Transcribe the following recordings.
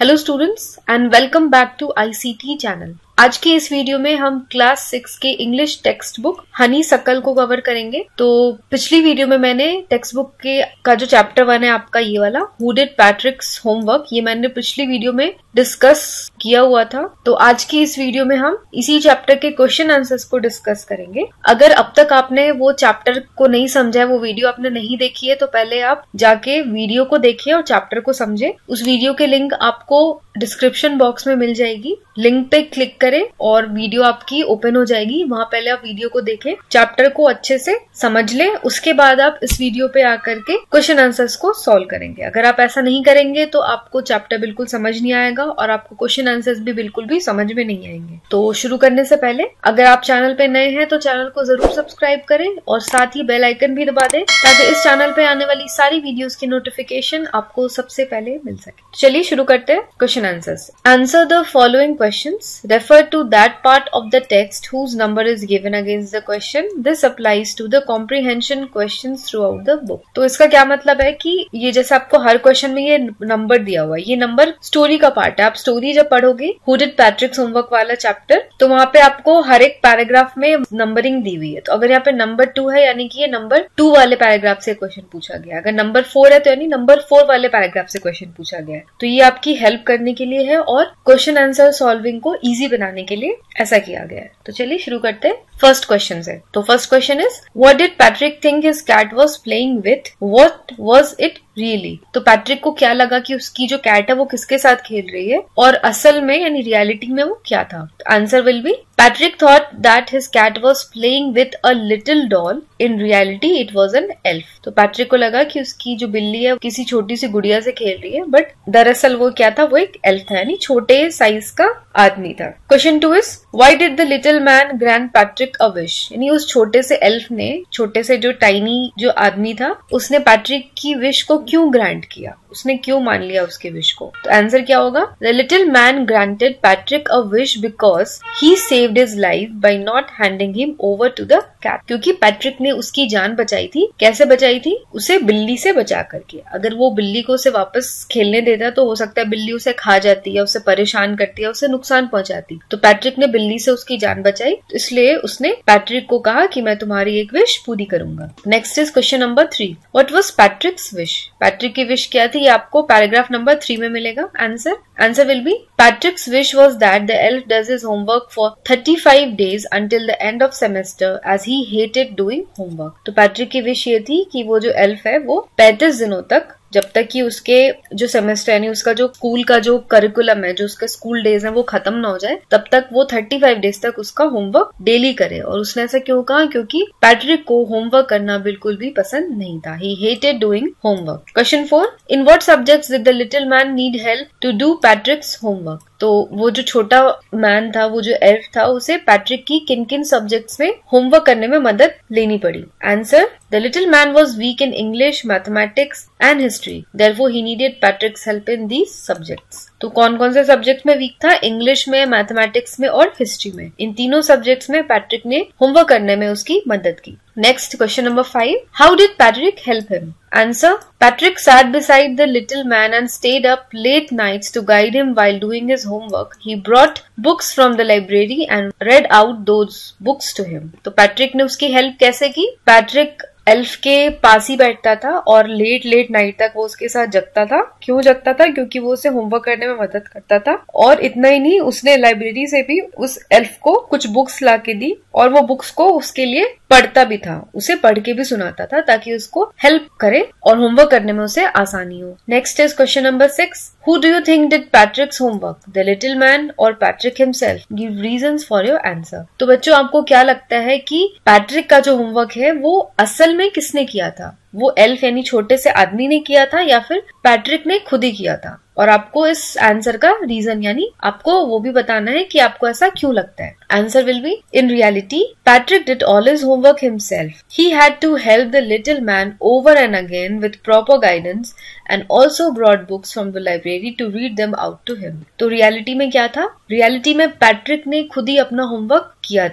Hello students and welcome back to ICT channel. आज के इस वीडियो में हम क्लास 6 के इंग्लिश टेक्स्ट बुक हनीसक्कल को कवर करेंगे। तो पिछली वीडियो में मैंने टेक्स्ट बुक के का जो चैप्टर 1 है आपका ये वाला हु डिड पैट्रिक्स होमवर्क, ये मैंने पिछली वीडियो में डिस्कस किया हुआ था। तो आज की इस वीडियो में हम इसी चैप्टर के क्वेश्चन आंसर्स को डिस्कस करेंगे। अगर अब तक आपने वो चैप्टर को नहीं समझा है, वो वीडियो आपने नहीं देखी है, तो पहले आप जाके वीडियो को देखिए और चैप्टर को समझे। उस वीडियो के लिंक आपको डिस्क्रिप्शन बॉक्स में मिल जाएगी। लिंक पे क्लिक करें और वीडियो आपकी ओपन हो जाएगी। वहां पहले आप वीडियो को देखें, चैप्टर को अच्छे से समझ लें, उसके बाद आप इस वीडियो पे आकर के क्वेश्चन आंसर्स को सॉल्व करेंगे। अगर आप ऐसा नहीं करेंगे तो आपको चैप्टर बिल्कुल समझ नहीं आएगा और आपको क्वेश्चन आंसर्स भी बिल्कुल भी समझ में नहीं आएंगे। तो शुरू करने से पहले अगर आप चैनल पे नए हैं तो चैनल को जरूर सब्सक्राइब करें और साथ ही बेल आइकन भी दबा दें ताकि इस चैनल पे आने वाली सारी वीडियोस की नोटिफिकेशन आपको सबसे पहले मिल सके। चलिए शुरू करते हैं question answers. Answer the following questions. Refer to that part of the text whose number is given against the question. This applies to the comprehension questions throughout the book. तो इसका क्या मतलब है कि ये जैसे आपको हर क्वेश्चन में ये नंबर दिया हुआ है, ये नंबर स्टोरी का पार्ट है। आप स्टोरी जब पढ़ोगे Who did Patrick's homework वाला चैप्टर, तो वहां पे आपको हर एक पैराग्राफ में नंबरिंग दी हुई है। तो अगर यहाँ पे नंबर 2 है यानी कि ये नंबर 2 वाले पैराग्राफ से क्वेश्चन पूछा गया। अगर नंबर 4 है तो यानी नंबर 4 वाले पैराग्राफ से क्वेश्चन पूछा गया है। तो ये आपकी हेल्प करने के लिए है और क्वेश्चन आंसर सॉल्विंग को इजी बनाने के लिए ऐसा किया गया है। तो चलिए शुरू करते हैं फर्स्ट क्वेश्चन से। तो first question is what did Patrick think his cat was playing with, what was it really. तो पैट्रिक को क्या लगा कि उसकी जो कैट है वो किसके साथ खेल रही है और असल में यानी रियलिटी में वो क्या था। Answer will be Patrick thought that his cat was playing with a little doll. In reality, it was an elf. तो पैट्रिक को लगा कि उसकी जो बिल्ली है किसी छोटी सी गुड़िया से खेल रही है, बट दरअसल वो क्या था, वो एक एल्फ था यानी छोटे साइज का आदमी था। Question 2 is Why did the little man grant Patrick a wish? यानी उस छोटे से एल्फ ने, छोटे से जो टाइनी जो आदमी था, उसने पैट्रिक की विश को क्यों ग्रांट किया, उसने क्यों मान लिया उसके विश को। तो आंसर क्या होगा, The little man granted Patrick a wish because he saved his life by not handing him over to the cat. क्योंकि पैट्रिक ने उसकी जान बचाई थी। कैसे बचाई थी, उसे बिल्ली से बचा करके। अगर वो बिल्ली को उसे वापस खेलने देता तो हो सकता है बिल्ली उसे खा जाती है, उसे परेशान करती है, उसे नुकसान पहुंचाती। तो पैट्रिक ने बिल्ली से उसकी जान बचाई, तो इसलिए उसने पैट्रिक को कहा कि मैं तुम्हारी एक विश पूरी करूंगा। Next is question number 3। What was Patrick's wish. Patrick की विश क्या थी, ये आपको पैराग्राफ नंबर 3 में मिलेगा। Answer will be Patrick's wish was that the elf does his homework for 35 days until the end of semester as he hated doing homework. तो Patrick की wish ये थी कि वो जो एल्फ है वो 35 दिनों तक, जब तक कि उसके जो सेमेस्टर यानी उसका जो स्कूल का जो करिकुलम है, जो उसके स्कूल डेज है वो खत्म ना हो जाए, तब तक वो 35 डेज तक उसका होमवर्क डेली करे। और उसने ऐसा क्यों कहा, क्योंकि पैट्रिक को होमवर्क करना बिल्कुल भी पसंद नहीं था। He hated doing homework. Question 4. In what subjects did the little man need help to do Patrick's homework? तो वो जो छोटा मैन था, वो जो एल्फ था, उसे पैट्रिक की किन किन सब्जेक्ट्स में होमवर्क करने में मदद लेनी पड़ी। Answer, The little man was weak in English, mathematics and history. Therefore, he needed Patrick's help in these subjects. तो कौन कौन से सब्जेक्ट में वीक था, इंग्लिश में, मैथमेटिक्स में और हिस्ट्री में। इन तीनों सब्जेक्ट्स में पैट्रिक ने होमवर्क करने में उसकी मदद की। Next question number 5। How did Patrick help him. Answer, Patrick sat beside the little man and stayed up late nights to guide him while doing his homework. He brought books from the library and read out those books to him. तो Patrick ने उसकी help कैसे की, Patrick elf के पास ही बैठता था और late night तक वो उसके साथ जगता था। क्यों जगता था, क्योंकि वो उसे होमवर्क करने में मदद करता था। और इतना ही नहीं, उसने लाइब्रेरी से भी उस एल्फ को कुछ बुक्स ला के दी और वो बुक्स को उसके लिए पढ़ता भी था, उसे पढ़ के भी सुनाता था ताकि उसको हेल्प करे और होमवर्क करने में उसे आसानी हो। Next is question number 6। Who do you think did Patrick's homework? The little man or Patrick himself? Give reasons for your answer. तो बच्चों आपको क्या लगता है कि पैट्रिक का जो होमवर्क है वो असल में किसने किया था, वो एल्फ यानी छोटे से आदमी ने किया था या फिर पैट्रिक ने खुद ही किया था। और आपको इस आंसर का रीजन यानी आपको वो भी बताना है कि आपको ऐसा क्यों लगता है। Answer will be in reality Patrick did all his homework himself. He had to help the little man over and again with proper guidance and also brought books from the library to read them out to him. तो reality में क्या था, reality में Patrick ने खुद ही अपना homework किया था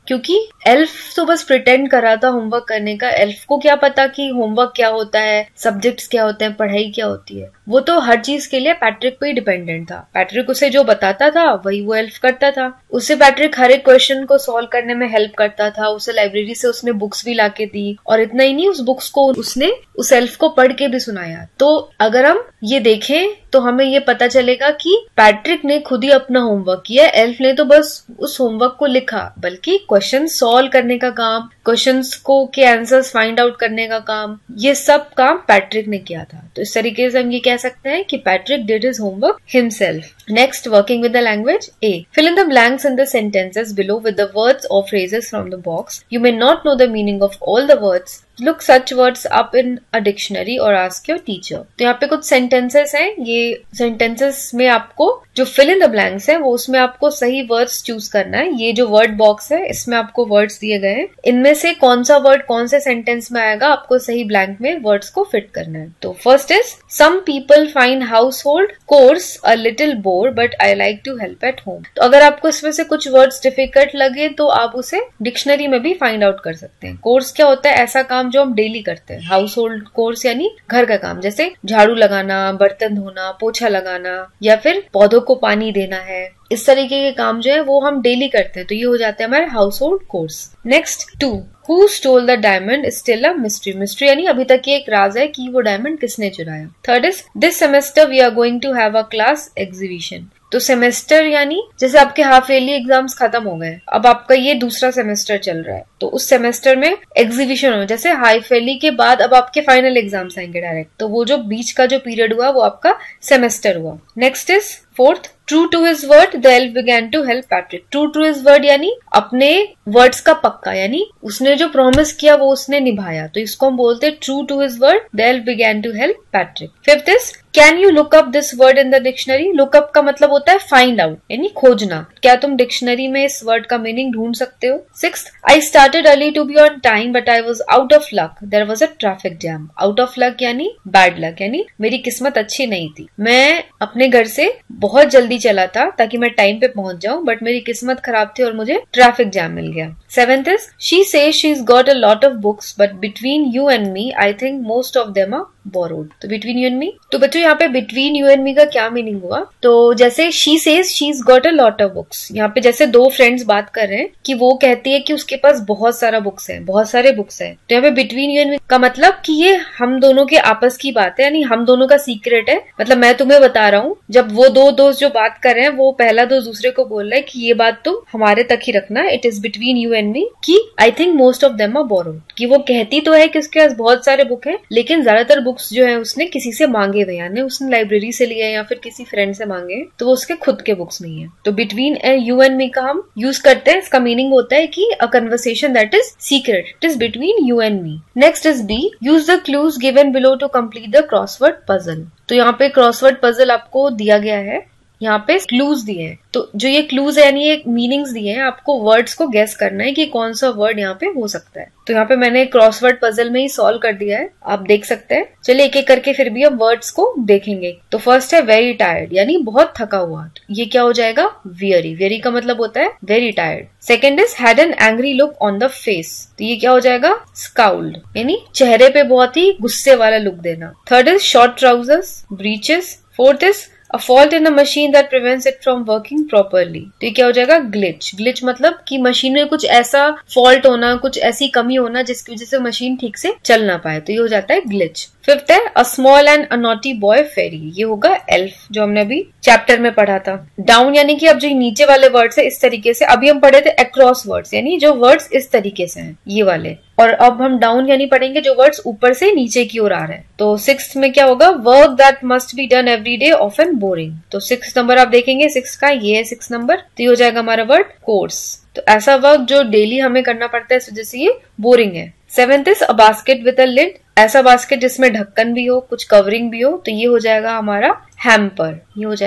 क्योंकि एल्फ तो बस प्रिटेंड कर रहा था होमवर्क करने का। एल्फ को क्या पता कि होमवर्क क्या होता है, सब्जेक्ट्स क्या होते हैं, पढ़ाई क्या होती है। वो तो हर चीज के लिए पैट्रिक पे ही डिपेंडेंट था। पैट्रिक उसे जो बताता था वही वो एल्फ करता था। उसे पैट्रिक हर एक क्वेश्चन को सॉल्व करने में हेल्प करता था। उसे लाइब्रेरी से उसने बुक्स भी लाके दी, और इतना ही नहीं, उस बुक्स को उसने उस एल्फ को पढ़ के भी सुनाया। तो अगर हम ये देखें तो हमें ये पता चलेगा कि पैट्रिक ने खुद ही अपना होमवर्क किया, एल्फ ने तो बस उस होमवर्क को लिखा, बल्कि क्वेश्चन सॉल्व करने का काम, क्वेश्चंस को के आंसर्स फाइंड आउट करने का काम, ये सब काम पैट्रिक ने किया था। तो इस तरीके से हम ये कह सकते हैं कि Patrick did his homework himself. Next, working with the language. A. Fill in the blanks in the sentences below with the words or phrases from the box. You may not know the meaning of all the words. Look such words up in a dictionary or ask your teacher. तो यहाँ पे कुछ sentences हैं। ये sentences में आपको जो fill in the blanks है वो उसमें आपको सही words choose करना है। ये जो word box है इसमें आपको words दिए गए हैं, इनमें से कौन सा word कौन से sentence में आएगा आपको सही blank में words को fit करना है। तो first is some people find household chores a little bore but I like to help at home. तो अगर आपको इसमें से कुछ words difficult लगे तो आप उसे डिक्शनरी में भी फाइंड आउट कर सकते हैं। कोर्स क्या होता है? ऐसा काम जो हम डेली करते हैं। हाउस होल्ड कोर्स यानी घर का काम, जैसे झाड़ू लगाना, बर्तन धोना, पोछा लगाना, या फिर पौधों को पानी देना है। इस तरीके के काम जो है वो हम डेली करते हैं, तो ये हो जाते हैं हमारे household course. Next 2. Who stole the diamond is still a mystery. Mystery यानी अभी तक ये एक राज है कि वो डायमंड किसने चुराया। Third is this semester we are going to have a class exhibition. तो सेमेस्टर यानी जैसे आपके हाफ ईयरली एग्जाम्स खत्म हो गए, अब आपका ये दूसरा सेमेस्टर चल रहा है, तो उस सेमेस्टर में एग्जीबिशन हो, जैसे हाफ ईयरली के बाद अब आपके फाइनल एग्जाम्स आएंगे डायरेक्ट, तो वो जो बीच का जो पीरियड हुआ वो आपका सेमेस्टर हुआ। Next is 4th. True to his word, the elf began to help Patrick. True to his word यानी अपने वर्ड्स का पक्का, यानी उसने जो प्रॉमिस किया वो उसने निभाया, तो इसको हम बोलते हैं true to his word, the elf began to help Patrick. 5th is can you look up this word in the dictionary? Look up का मतलब होता है find out यानी खोजना। क्या तुम डिक्शनरी में इस वर्ड का मीनिंग ढूंढ सकते हो? 6th. I started early to be on time but I was out of luck. There was a traffic jam. Out of luck यानी bad luck, यानी मेरी किस्मत अच्छी नहीं थी। मैं अपने घर से बहुत जल्दी चला था ताकि मैं टाइम पे पहुंच जाऊं, बट मेरी किस्मत खराब थी और मुझे ट्रैफिक जैम मिल गया। 7th is she says she's got a lot of books but between you and me I think most of them are borrowed. तो between you and me, तो बच्चों यहाँ पे between you and me का क्या meaning हुआ? तो जैसे she says she's got a lot of books, यहाँ पे जैसे दो फ्रेंड्स बात कर रहे हैं कि वो कहती है कि उसके पास बहुत सारा बुक्स है, बहुत सारे बुक्स है, तो यहाँ पे between you and me का मतलब कि ये हम दोनों के आपस की बात है, यानी हम दोनों का सीक्रेट है। मतलब मैं तुम्हें बता रहा हूँ, जब वो दो दोस्त जो बात कर रहे हैं वो पहला दोस्त दूसरे को बोल रहा है कि ये बात तुम हमारे तक ही रखना, it is between you and me, कि I think most of them are borrowed, कि वो कहती तो है कि उसके पास बहुत सारे बुक है, लेकिन ज्यादातर बुक्स जो है उसने किसी से मांगे हुए, यानी उसने लाइब्रेरी से लिए या फिर किसी फ्रेंड से मांगे, तो वो उसके खुद के बुक्स नहीं है। तो बिटवीन यू एंड मी का हम यूज करते हैं, इसका मीनिंग होता है कि a conversation that is secret, it is between you and me. Next is B, use the clues given below to complete the crossword puzzle. तो यहाँ पे क्रॉसवर्ड पजल आपको दिया गया है, यहाँ पे क्लूज दिए हैं, तो जो ये क्लूज है यानी ये मीनिंग्स दिए हैं, आपको वर्ड्स को गेस करना है कि कौन सा वर्ड यहाँ पे हो सकता है। तो यहाँ पे मैंने क्रॉसवर्ड पजल में ही सॉल्व कर दिया है, आप देख सकते हैं। चलिए एक एक करके फिर भी हम वर्ड्स को देखेंगे। तो फर्स्ट है वेरी टायर्ड, यानी बहुत थका हुआ, ये क्या हो जाएगा? वियरी। वियरी का मतलब होता है very tired. Second is had an angry look on the face, तो ये क्या हो जाएगा? स्काउल्ड, यानी चेहरे पे बहुत ही गुस्से वाला लुक देना। Third is short trousers, breeches. Fourth is A fault in a machine that prevents it from working properly, तो ये क्या हो जाएगा? ग्लिच। ग्लिच मतलब कि मशीन में कुछ ऐसा फॉल्ट होना, कुछ ऐसी कमी होना जिसकी वजह से मशीन ठीक से चल ना पाए, तो ये हो जाता है ग्लिच। फिफ्थ है a small and a naughty boy fairy, ये होगा एल्फ, जो हमने अभी चैप्टर में पढ़ा था। डाउन यानी कि अब जो नीचे वाले वर्ड्स है इस तरीके से, अभी हम पढ़े थे अक्रॉस वर्ड्स, यानी जो वर्ड्स इस तरीके से हैं ये वाले, और अब हम डाउन यानी पढ़ेंगे जो वर्ड्स ऊपर से नीचे की ओर आ रहे हैं। तो सिक्स्थ में क्या होगा? Work that must be done every day often boring, तो 6 नंबर आप देखेंगे 6 का, ये है 6 नंबर, तो ये हो जाएगा हमारा वर्ड कोर्स। तो ऐसा वर्क जो डेली हमें करना पड़ता है, इस वजह से ये बोरिंग है। 7th is a basket with a lid, ऐसा बास्केट जिसमें ढक्कन भी हो, कुछ कवरिंग भी हो, तो ये हो जाएगा हमारा हैम्पर, ये हो जाएगा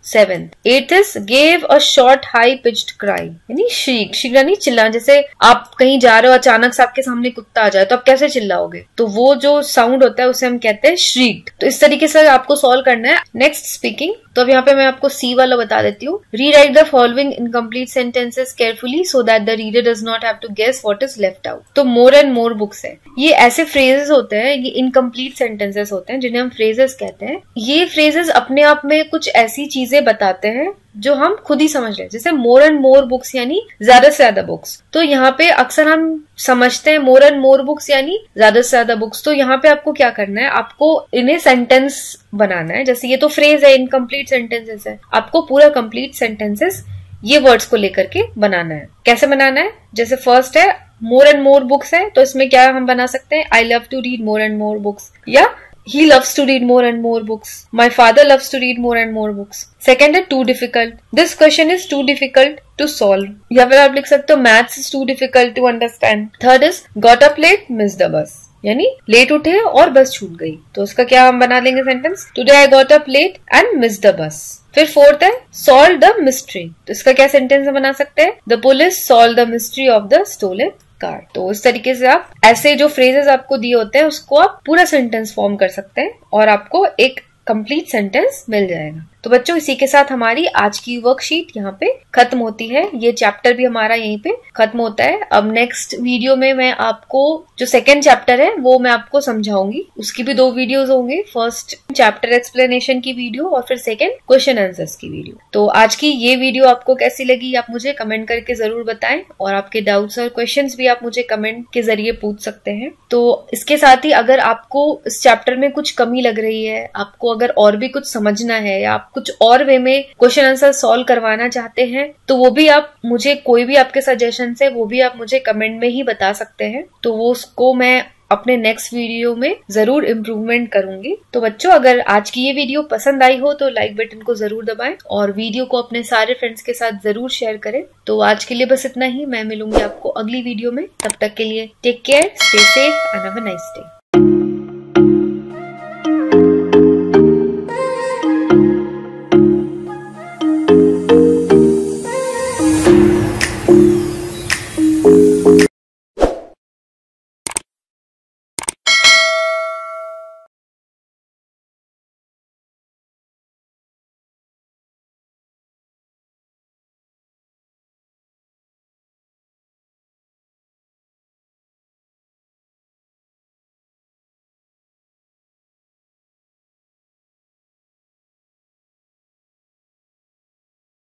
7th. 8th is gave a short high pitched cry, यानी shriek. shriek यानी चिल्लाना. जैसे आप कहीं जा रहे हो, अचानक से आपके सामने कुत्ता आ जाए तो आप कैसे चिल्लाओगे, तो वो जो साउंड होता है उसे हम कहते हैं shriek. तो इस तरीके से आपको सॉल्व करना है. Next speaking. तो अब यहाँ पे मैं आपको सी वाला बता देती हूँ. Rewrite the following incomplete sentences carefully so that the reader does not have to guess what is left out. तो मोर एंड मोर बुक्स है. ये ऐसे फ्रेजेस होते हैं, ये इनकम्प्लीट सेंटेंसेस होते हैं जिन्हें हम फ्रेजेस कहते हैं. ये फ्रेजेस अपने आप में कुछ ऐसी चीजें बताते हैं जो हम खुद ही समझ रहे हैं. जैसे मोर एंड मोर बुक्स यानी ज्यादा से ज्यादा बुक्स. तो यहाँ पे अक्सर हम समझते हैं मोर एंड मोर बुक्स यानी ज्यादा से ज्यादा बुक्स. तो यहाँ पे आपको क्या करना है, आपको इन्हें सेंटेंस बनाना है. जैसे ये तो फ्रेज है, इनकम्प्लीट सेंटेंसेस है. आपको पूरा कंप्लीट सेंटेंसेस ये वर्ड्स को लेकर के बनाना है. कैसे बनाना है, जैसे फर्स्ट है मोर एंड मोर बुक्स है, तो इसमें क्या हम बना सकते हैं, I love to read more and more books, या he loves to read more and more books. My father loves to read more and more books. Second है too difficult. This question is too difficult to solve. या फिर आप लिख सकते हो maths is too difficult to understand. Third is got up late, missed the bus. यानी late उठे और बस छूट गई. तो उसका क्या हम बना लेंगे sentence, today I got up late and missed the bus. फिर फोर्थ है सॉल्व द मिस्ट्री. तो इसका क्या सेंटेंस बना सकते हैं, the police solve the mystery of the stolen car. तो इस तरीके से आप ऐसे जो फ्रेजेस आपको दिए होते हैं उसको आप पूरा सेंटेंस फॉर्म कर सकते हैं और आपको एक कंप्लीट सेंटेंस मिल जाएगा. तो बच्चों इसी के साथ हमारी आज की वर्कशीट यहाँ पे खत्म होती है. ये चैप्टर भी हमारा यहीं पे खत्म होता है. अब नेक्स्ट वीडियो में मैं आपको जो सेकंड चैप्टर है वो मैं आपको समझाऊंगी. उसकी भी 2 वीडियोस होंगे, फर्स्ट चैप्टर एक्सप्लेनेशन की वीडियो और फिर सेकंड क्वेश्चन आंसर्स की वीडियो. तो आज की ये वीडियो आपको कैसी लगी आप मुझे कमेंट करके जरूर बताएं और आपके डाउट्स और क्वेश्चंस भी आप मुझे कमेंट के जरिए पूछ सकते हैं. तो इसके साथ ही अगर आपको इस चैप्टर में कुछ कमी लग रही है, आपको अगर और भी कुछ समझना है या आप कुछ और वे में क्वेश्चन आंसर सॉल्व करवाना चाहते हैं तो वो भी आप मुझे, कोई भी आपके सजेशन है वो भी आप मुझे कमेंट में ही बता सकते हैं. तो वो उसको मैं अपने नेक्स्ट वीडियो में जरूर इम्प्रूवमेंट करूंगी. तो बच्चों अगर आज की ये वीडियो पसंद आई हो तो लाइक बटन को जरूर दबाएं और वीडियो को अपने सारे फ्रेंड्स के साथ जरूर शेयर करें. तो आज के लिए बस इतना ही. मैं मिलूंगी आपको अगली वीडियो में. तब तक के लिए take care, stay safe and have a nice day.